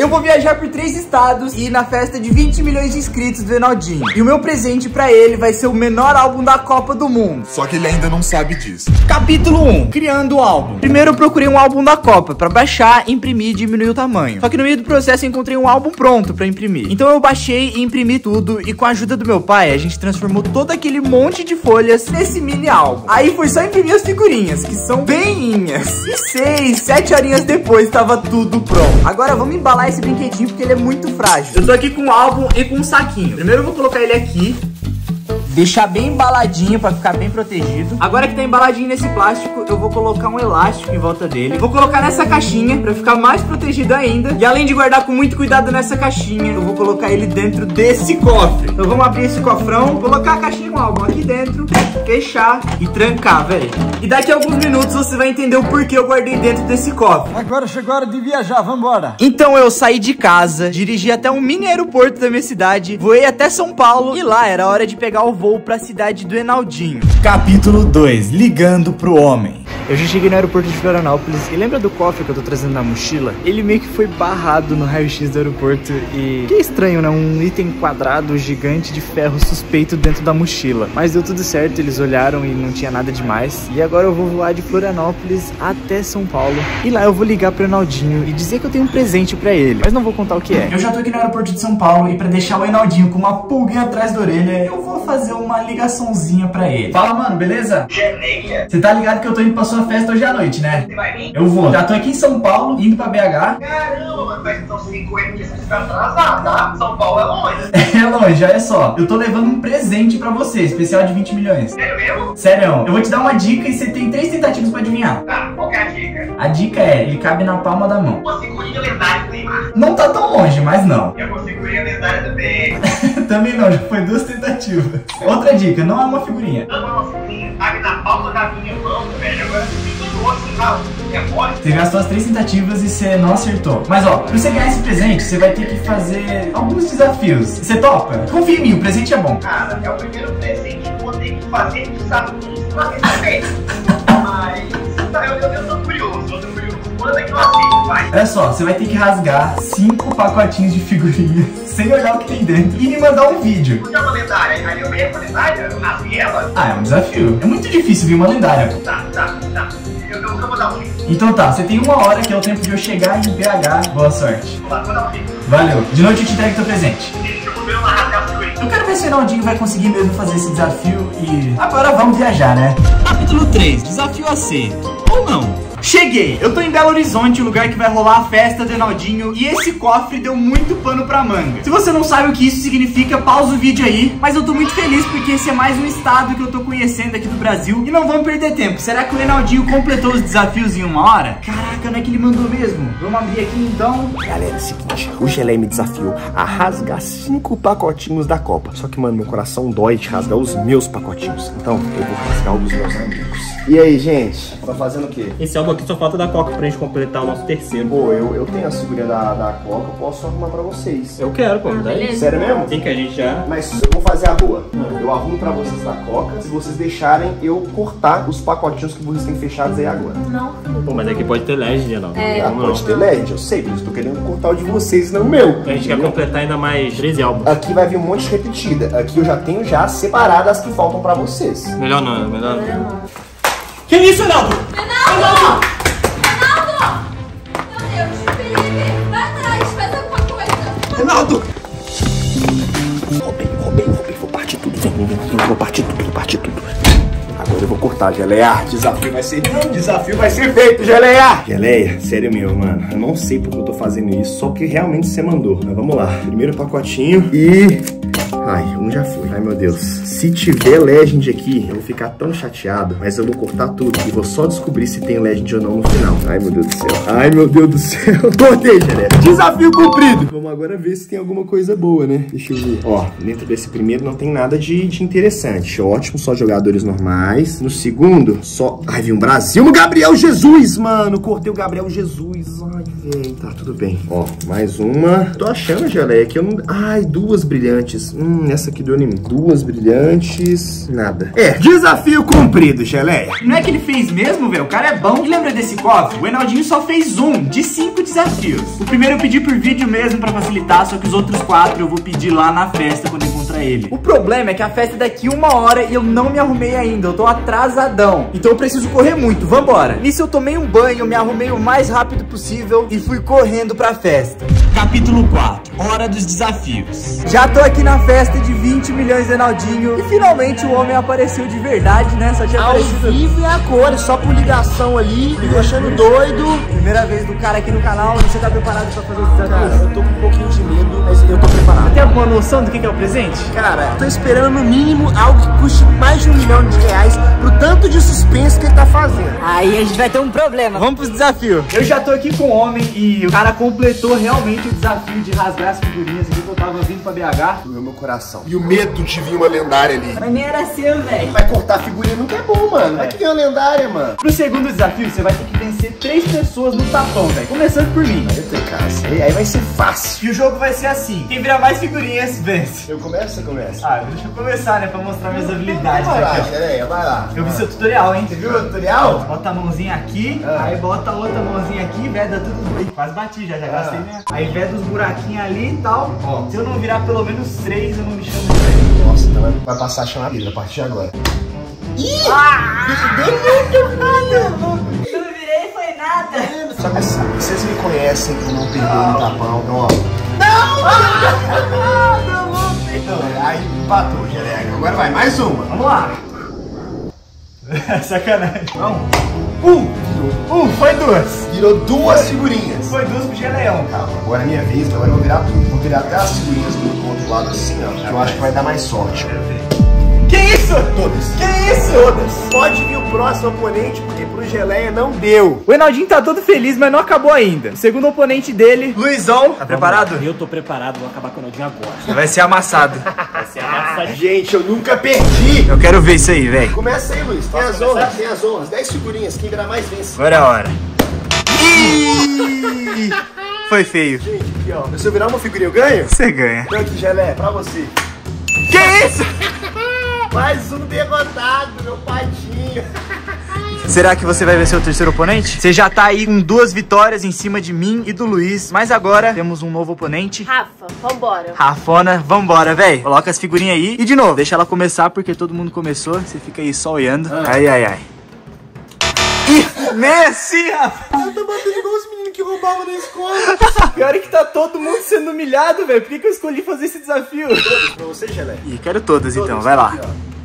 Eu vou viajar por 3 estados e ir na festa de 20 milhões de inscritos do Enaldinho. E o meu presente pra ele vai ser o menor álbum da Copa do Mundo. Só que ele ainda não sabe disso. Capítulo 1. Criando o álbum. Primeiro eu procurei um álbum da Copa pra baixar, imprimir e diminuir o tamanho. Só que no meio do processo eu encontrei um álbum pronto pra imprimir. Então eu baixei e imprimi tudo e com a ajuda do meu pai a gente transformou todo aquele monte de folhas nesse mini álbum. Aí foi só imprimir as figurinhas, que são beinhas. E 6, 7 horinhas depois tava tudo pronto. Agora vamos embalar esse brinquedinho porque ele é muito frágil. Eu tô aqui com o álbum e com um saquinho. Primeiro eu vou colocar ele aqui, deixar bem embaladinho pra ficar bem protegido. Agora que tá embaladinho nesse plástico, eu vou colocar um elástico em volta dele. Vou colocar nessa caixinha pra ficar mais protegido ainda. E além de guardar com muito cuidado nessa caixinha, eu vou colocar ele dentro desse cofre. Então vamos abrir esse cofrão, colocar a caixinha com o álbum aqui dentro, fechar e trancar, velho. E daqui a alguns minutos você vai entender o porquê eu guardei dentro desse cofre. Agora chegou a hora de viajar, vambora. Então eu saí de casa, dirigi até um mini aeroporto da minha cidade, voei até São Paulo e lá era hora de pegar o voo pra cidade do Enaldinho. Capítulo 2. Ligando pro homem. Eu já cheguei no aeroporto de Florianópolis e lembra do cofre que eu tô trazendo na mochila? Ele meio que foi barrado no raio-x do aeroporto e... que estranho, né? Um item quadrado gigante de ferro suspeito dentro da mochila. Mas deu tudo certo, eles olharam e não tinha nada demais. E agora eu vou voar de Florianópolis até São Paulo. E lá eu vou ligar pro Enaldinho e dizer que eu tenho um presente pra ele. Mas não vou contar o que é. Eu já tô aqui no aeroporto de São Paulo e pra deixar o Enaldinho com uma pulguinha atrás da orelha, eu vou fazer uma ligaçãozinha pra ele. Fala, mano, beleza? Geleia. Você tá ligado que eu tô indo pra sua festa hoje à noite, né? Você vai vir? Eu vou. Já tô aqui em São Paulo, indo pra BH. Caramba, mano, mas então 50 dias você vai atrasar, tá? São Paulo é longe. É longe, olha só. Eu tô levando um presente pra você, especial de 20 milhões. Sério mesmo? Sério, eu vou te dar uma dica e você tem 3 tentativas pra adivinhar. Tá, qual que é a dica? A dica é, ele cabe na palma da mão. Uma figurinha lendária do Neymar. Não tá tão longe, mas não. É uma figurinha lendária também. Também não, já foi 2 tentativas. Outra dica, não é uma figurinha. Não é uma figurinha, cabe na palma da minha mão, velho. Agora você fica louco, assim, é mole. Você gastou as 3 tentativas e você não acertou. Mas ó, pra você ganhar esse presente, você vai ter que fazer alguns desafios. Você topa? Confia em mim, o presente é bom. Cara, é o primeiro presente que eu vou ter que fazer desafios pra receber. Mas, tá, eu tô curioso, Quando é que eu aceito, vai? Olha só, você vai ter que rasgar 5 pacotinhos de figurinhas sem olhar o que tem dentro e me mandar um vídeo. Porque é uma lendária, aí eu ganhei uma lendária, eu rasguei ela. Ah, é um desafio. É muito difícil vir uma lendária. Tá. Eu vou dar um jeito. Então tá, você tem 1 hora que é o tempo de eu chegar em BH. Boa sorte. Vou dar um jeito. Valeu. De noite eu te entrego teu presente. Deixa eu ver uma rasgar a figurinha. Eu quero ver se o Enaldinho vai conseguir mesmo fazer esse desafio e... agora vamos viajar, né? Capítulo 3. Desafio aceito. Ou não? Cheguei! Eu tô em Belo Horizonte, o lugar que vai rolar a festa do Enaldinho. E esse cofre deu muito pano pra manga. Se você não sabe o que isso significa, pausa o vídeo aí. Mas eu tô muito feliz porque esse é mais um estado que eu tô conhecendo aqui do Brasil. E não vamos perder tempo. Será que o Enaldinho completou os desafios em 1 hora? Caraca, não é que ele mandou mesmo? Vamos abrir aqui então. Galera, é o seguinte, o Geleia me desafiou a rasgar 5 pacotinhos da Copa. Só que, mano, meu coração dói de rasgar os meus pacotinhos. Então, eu vou rasgar os dos meus amigos. E aí, gente? Tá fazendo o quê? Esse álbum aqui só falta da Coca pra gente completar o nosso terceiro. Pô, eu tenho a figurinha da Coca, eu posso arrumar pra vocês. Eu quero, pô, daí. Sério mesmo? Tem que a gente já... Mas eu vou fazer a boa. Eu arrumo pra vocês da Coca, se vocês deixarem eu cortar os pacotinhos que vocês têm fechados aí agora. Não. Pô, mas aqui pode ter LED, não. Pode ter LED, eu sei, mas eu tô querendo cortar o de vocês, não o meu. A gente quer completar ainda mais 13 álbuns. Aqui vai vir um monte de repetida. Aqui eu já tenho separadas as que faltam pra vocês. Melhor não, melhor não. Que isso, Enaldo? Enaldo! Meu Deus, Felipe, vai atrás, faz alguma coisa. Enaldo! Roubei, vou partir tudo, vem, vou partir tudo. Agora eu vou cortar, Geleia. Desafio vai ser feito, Geleia. Geleia, sério meu, mano. Eu não sei porque eu tô fazendo isso, só porque realmente você mandou. Mas vamos lá. Primeiro pacotinho e... ai, um já foi. Ai, meu Deus. Se tiver Legend aqui, eu vou ficar tão chateado. Mas eu vou cortar tudo e vou só descobrir se tem Legend ou não no final. Ai, meu Deus do céu. Ai, meu Deus do céu. Cortei, Geleia. Desafio cumprido. Vamos agora ver se tem alguma coisa boa, né? Deixa eu ver. Ó, dentro desse primeiro não tem nada de interessante. Ótimo, só jogadores normais. No segundo, só... ai, vi um Brasil no Gabriel Jesus, mano. Cortei o Gabriel Jesus. Ai, velho. Tá, tudo bem. Ó, mais uma. Tô achando, Geleia, que eu não... ai, 2 brilhantes. Essa aqui deu em mim. 2 brilhantes, nada. Desafio cumprido, Geleia. Não é que ele fez mesmo, velho? O cara é bom. E lembra desse cofre? O Enaldinho só fez um de 5 desafios. O primeiro eu pedi por vídeo mesmo pra facilitar, só que os outros 4 eu vou pedir lá na festa quando encontrar ele. O problema é que a festa é daqui 1 hora e eu não me arrumei ainda. Eu tô atrasadão. Então eu preciso correr muito. Vambora. Nisso eu tomei um banho, me arrumei o mais rápido possível e fui correndo pra festa. Capítulo 4. Hora dos desafios. Já tô aqui na festa de 20 milhões de Enaldinho e finalmente o homem apareceu de verdade, né? Só tinha aparecido Ao vivo e a cor, só por ligação ali, me deixando doido. Primeira vez do cara aqui no canal. Você tá preparado pra fazer o desafio? Cara, eu tô com um pouquinho de medo, mas eu tô preparado. Tem alguma noção do que é o presente? Cara, eu tô esperando no mínimo algo que custe mais de R$1 milhão pro tanto de suspense que ele tá fazendo. Aí a gente vai ter um problema. Vamos pros desafios. Eu já tô aqui com o homem e o cara completou realmente o desafio de rasgar as figurinhas aqui que eu tava vindo pra BH. Doeu meu coração. E o medo de vir uma lendária ali. Mas nem era seu, velho. Vai cortar a figurinha nunca é bom, mano. Vai que vem uma lendária, mano. Pro segundo desafio, você vai ter que vencer 3 pessoas no tapão, velho. Começando por mim. Eu tenho casa. Aí vai ser fácil. E o jogo vai ser assim. Quem virar mais figurinhas, vence. Eu começo ou você começa? Ah, deixa eu começar, né? Pra mostrar minhas habilidades. Vai lá, Aqui, ó. Geleia, vai lá. Eu vi seu tutorial, hein? Você viu o tutorial? Bota a mãozinha aqui, aí bota a outra mãozinha aqui, veda tudo. Ih, quase bati, já gastei, né? Aí veda os buraquinhos ali e tal. Ó, se eu não virar pelo menos 3, eu não me chamo de velho. Nossa, então vai passar a chamar a vida a partir de agora. Ih! Eu não virei, foi nada. Só que assim, vocês me conhecem, eu não perdoo no tapão, então ó. Não! Aí empatou, Geleia. Agora vai, mais uma. Vamos lá. Sacanagem. Foi 2. Virou 2 figurinhas. Foi 2 pro Geleão. Calma, agora é minha vez, agora eu vou virar tudo. Vou virar até as figurinhas do outro lado assim, ó. Que eu acho que vai dar mais sorte. Que isso? Todas. Que isso? Todas. Pode vir o próximo oponente, porque pro Geleia não deu. O Enaldinho tá todo feliz, mas não acabou ainda. O segundo oponente dele, Luizão. Tá preparado? Eu tô preparado, vou acabar com o Enaldinho agora. Vai ser amassado. Vai ser amassadinho. Gente, eu nunca perdi. Eu quero ver isso aí, velho. Começa aí, Luiz. Tem as honras, tem as honras. 10 figurinhas, quem virar mais vence. Agora é a hora. Ih! Foi feio. Gente, aqui ó. Se eu virar uma figurinha, eu ganho? Você ganha. Então aqui, Geleia, pra você. Que isso? Mais um derrotado, meu patinho. Será que você vai vencer o terceiro oponente? Você já tá aí com 2 vitórias em cima de mim e do Luiz. Mas agora temos um novo oponente. Rafa, vambora. Rafona, vambora, velho. Coloca as figurinhas aí. E de novo, deixa ela começar porque todo mundo começou. Você fica aí só olhando. Ai, ai, ai. Ih, meio assim, Rafa. Eu tô batendo igual os meninos que roubavam na escola. Pior é que tá todo mundo sendo humilhado, velho. Por que eu escolhi fazer esse desafio? Pra você, Geleia. Ih, quero todas então, vai lá.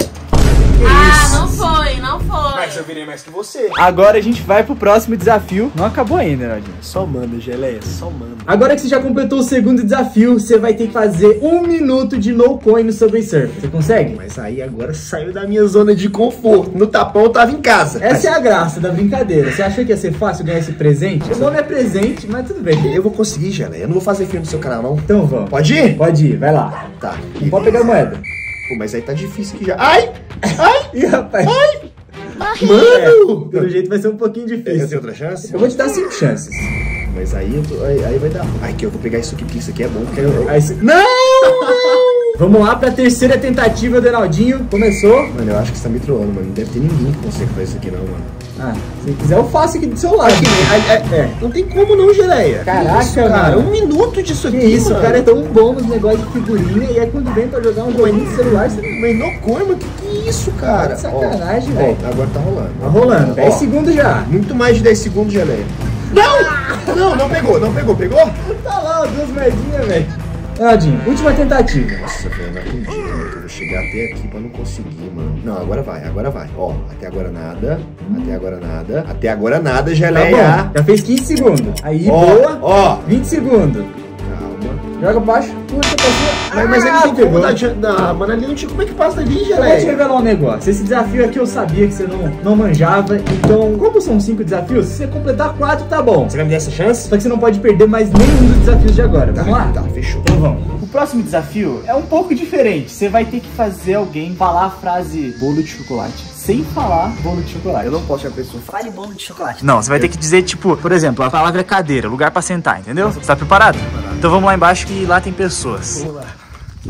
Ah, não foi, não foi. Mas eu virei mais que você. Agora a gente vai pro próximo desafio. Não acabou ainda, Nadinho. Só manda, Geleia, só manda. Agora que você já completou o segundo desafio, você vai ter que fazer 1 minuto de no coin no Subway Surfer. Você consegue? Mas aí agora saiu da minha zona de conforto. No tapão eu tava em casa. Essa é a graça da brincadeira. Você achou que ia ser fácil ganhar esse presente? O nome é presente, mas tudo bem. Eu vou conseguir, Geleia. Eu não vou fazer filme no seu canal, não. Então vamos. Pode ir? Pode ir, vai lá. Tá. Não pode pegar a moeda. Pô, mas aí tá difícil aqui já. Ai! Ai! Ih, rapaz. Ai! Mano! Pelo jeito vai ser um pouquinho Eu difícil. tenho outra chance? Eu vou te dar 5 chances. Mas aí, aí vai dar. Ai, que eu vou pegar isso aqui, porque isso aqui é bom. Aí você... Não! Vamos lá pra terceira tentativa do Enaldinho. Começou. Mano, eu acho que você tá me trollando, mano. Não deve ter ninguém que consegue fazer isso aqui, não, mano. Ah, se quiser eu faço aqui do seu lado. Não tem como não, Geleia. Caraca, isso, cara. mano. 1 minuto disso aqui, Que isso, mano. o cara é tão bom nos negócios de figurinha e aí quando vem pra jogar um joguinho de celular, você Mas no coima, que é isso, cara? tá de sacanagem, Ó, velho. agora tá rolando. Tá rolando, 10 Ó, segundos já. Muito mais de 10 segundos, Geleia. Não! Não pegou, não pegou. Pegou? Tá lá, 2 moedinhas, velho. Enaldinho, última tentativa. Nossa, velho, não acredito, mano. Eu vou chegar até aqui pra não conseguir, mano. Não, agora vai, agora vai. Ó, até agora nada. Até agora nada. Até agora nada, Tá Geleia. bom, já fez 15 segundos. Aí, Ó, boa. ó. 20 segundos. Calma. Joga pra baixo, puxa pra cima. Mas ele não tem pegou. como dar. Mano, ali não tinha como é que passa ali, Eu vou te Geleia. revelar um negócio. Esse desafio aqui eu sabia que você não manjava. Então, como são 5 desafios, se você completar 4, tá bom. Você vai me dar essa chance? Só que você não pode perder mais nenhum dos desafios de agora. Vamos lá? Tá, fechou. Então vamos. O próximo desafio é um pouco diferente. Você vai ter que fazer alguém falar a frase bolo de chocolate sem falar bolo de chocolate. Eu não posso ser a pessoa. Fale bolo de chocolate. Não, você vai ter que dizer, tipo, por exemplo, a palavra é cadeira, lugar pra sentar, entendeu? Você tá preparado? Então vamos lá embaixo que lá tem pessoas. Vamos lá.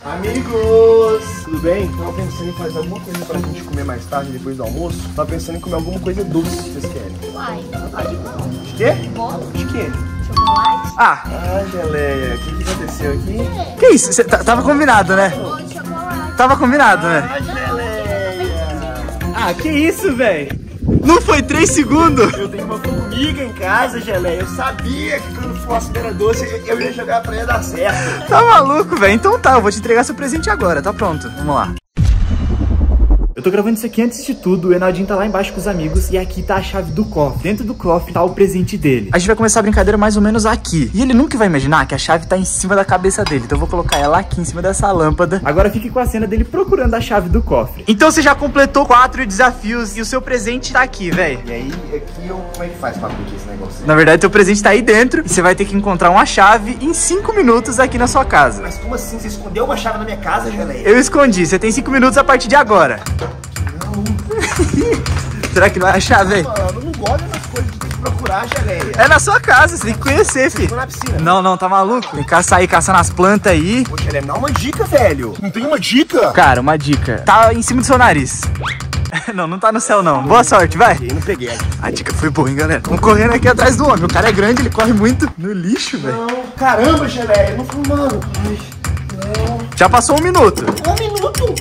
Amigos, tudo bem? Tava pensando em fazer alguma coisa pra gente comer mais tarde, depois do almoço. Tava pensando em comer alguma coisa doce, se vocês querem. Uai, De quê? bolo, De quê? chocolate, Ah, Ah, geleia, o que aconteceu aqui? que isso? Cê tava combinado, né? bolo de chocolate. Tava combinado, né? Ah, geleia! Ah, que isso, velho? Não foi 3 segundos? Eu tenho uma formiga em casa, geleia. Eu sabia que quando fosse era doce, eu ia jogar pra ia dar certo. Tá maluco, velho? Então tá, eu vou te entregar seu presente agora, tá pronto. Vamos lá. Eu tô gravando isso aqui antes de tudo, o Enaldinho tá lá embaixo com os amigos e aqui tá a chave do cofre. Dentro do cofre tá o presente dele. A gente vai começar a brincadeira mais ou menos aqui. E ele nunca vai imaginar que a chave tá em cima da cabeça dele. Então eu vou colocar ela aqui em cima dessa lâmpada. Agora fique com a cena dele procurando a chave do cofre. Então você já completou 4 desafios e o seu presente tá aqui, velho. E aí, aqui como é que faz pra abrir esse negócio aí? Na verdade, teu presente tá aí dentro e você vai ter que encontrar uma chave em 5 minutos aqui na sua casa. Mas como assim? Você escondeu uma chave na minha casa, geleia? Eu escondi, você tem 5 minutos a partir de agora. Será que não vai achar, velho? Mano, eu não gosto dessas coisas de ter que procurar, geleia. É na sua casa, você tem que conhecer, Tô filho. na piscina. Não, tá maluco? Tem que caçar aí, caçando as plantas aí. Poxa, geleia, me dá uma dica, velho. Não tem uma dica? Cara, uma dica. Tá em cima do seu nariz. Não tá no céu, não. Boa sorte, vai. Eu não peguei aqui. A dica foi boa, hein, galera? Vamos correndo aqui atrás do homem. O cara é grande, ele corre muito no lixo, velho. Não, caramba, geleia. Eu não fui, mano. Já passou 1 minuto. 1 minuto.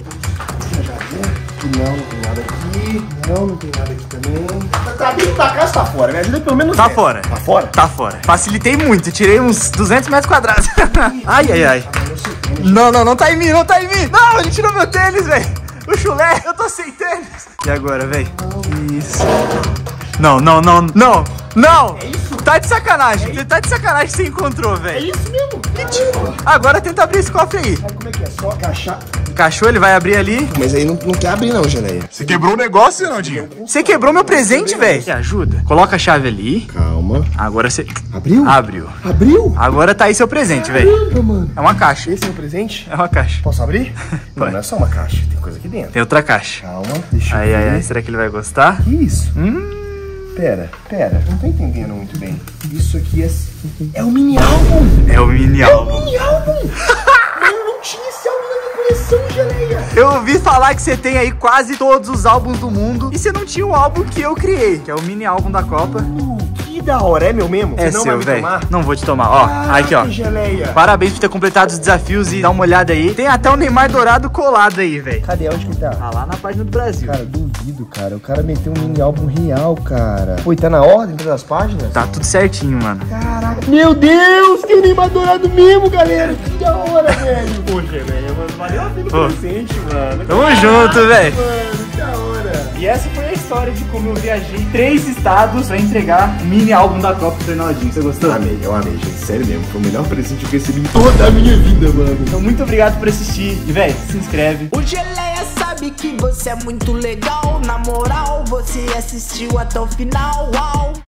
Não tem nada aqui. Não tem nada aqui também. Tá dentro da casa, tá fora. Me ajuda pelo menos. Tá essa. fora. Tá fora? Tá fora. Facilitei muito. Tirei uns 200 metros quadrados. Ai. Não tá em mim, não tá em mim. Não, ele tirou meu tênis, velho. O chulé, eu tô sem tênis. E agora, velho? Isso. Não. É isso? Tá de sacanagem. Você tá de sacanagem que você encontrou, É velho. isso mesmo? Mentira. Agora tenta abrir esse cofre aí. Como é que é? Só agachar. Encaixou, ele vai abrir ali. Mas aí não quer abrir não, geleia. Você quebrou o negócio, Naldinho? Você quebrou meu presente, velho. Me ajuda. Coloca a chave ali. Calma. Agora você... Abriu? Abriu. Abriu? Agora tá aí seu presente, velho. Caramba, mano. É uma caixa. Esse é o presente? É uma caixa. Posso abrir? Não é só uma caixa. Tem coisa aqui dentro. Tem outra caixa. Calma, deixa eu ver. Ai. Será que ele vai gostar? Que isso? Pera. Não tô entendendo muito bem. Isso aqui é um mini álbum. É o mini álbum. Mini álbum? Eu não tinha esse álbum na minha coleção, geleia. Eu ouvi falar que você tem aí quase todos os álbuns do mundo. E você não tinha o álbum que eu criei, que é o mini álbum da Copa. Que da hora, é meu mesmo? É Você não vai seu, me velho. tomar? Não vou te tomar. Ó, aqui, ó. Geleia. Parabéns por ter completado os desafios e dá uma olhada aí. Tem até o Neymar Dourado colado aí, velho. Cadê? Onde que tá? Tá lá na página do Brasil. Cara, duvido, cara. O cara meteu um mini álbum real, cara. Pô, e tá na ordem todas as páginas? Tá tudo certinho, mano. Caraca. Meu Deus, tem Neymar Dourado mesmo, galera. Que da hora, velho. Poxa, velho, mano. Valeu a pena o presente, mano. Tamo junto, velho. Mano, que da hora. E essa foi a história de como eu viajei 3 estados pra entregar o mini álbum da Copa pro Reinaldinho. Você gostou? Eu amei, gente. Sério mesmo. Foi o melhor presente que eu recebi em toda a minha vida, mano. Então, muito obrigado por assistir. E, velho, se inscreve. O Geleia sabe que você é muito legal. Na moral, você assistiu até o final. Uau!